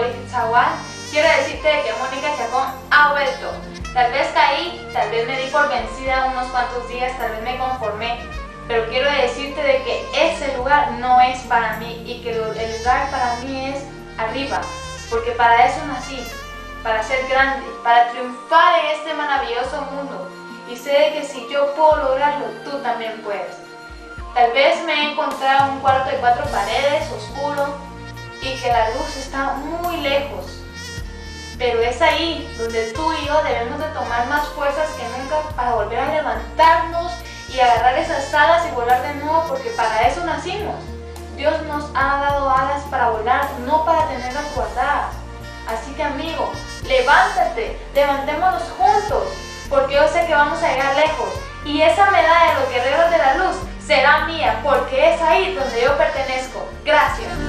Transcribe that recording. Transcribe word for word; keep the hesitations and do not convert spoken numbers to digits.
Boris Chaguán, quiero decirte que Mónica Chacón ha vuelto. Tal vez caí, tal vez me di por vencida unos cuantos días, tal vez me conformé, pero quiero decirte de que ese lugar no es para mí y que el lugar para mí es arriba, porque para eso nací, para ser grande, para triunfar en este maravilloso mundo. Y sé que si yo puedo lograrlo, tú también puedes. Tal vez me he encontrado en un cuarto de cuatro paredes, oscuro, y que la luz está muy lejos. Pero es ahí donde tú y yo debemos de tomar más fuerzas que nunca para volver a levantarnos y agarrar esas alas y volar de nuevo, porque para eso nacimos. Dios nos ha dado alas para volar, no para tenerlas guardadas. Así que amigo, levántate, levantémonos juntos, porque yo sé que vamos a llegar lejos. Y esa medalla de los guerreros de la luz será mía, porque es ahí donde yo pertenezco. Gracias.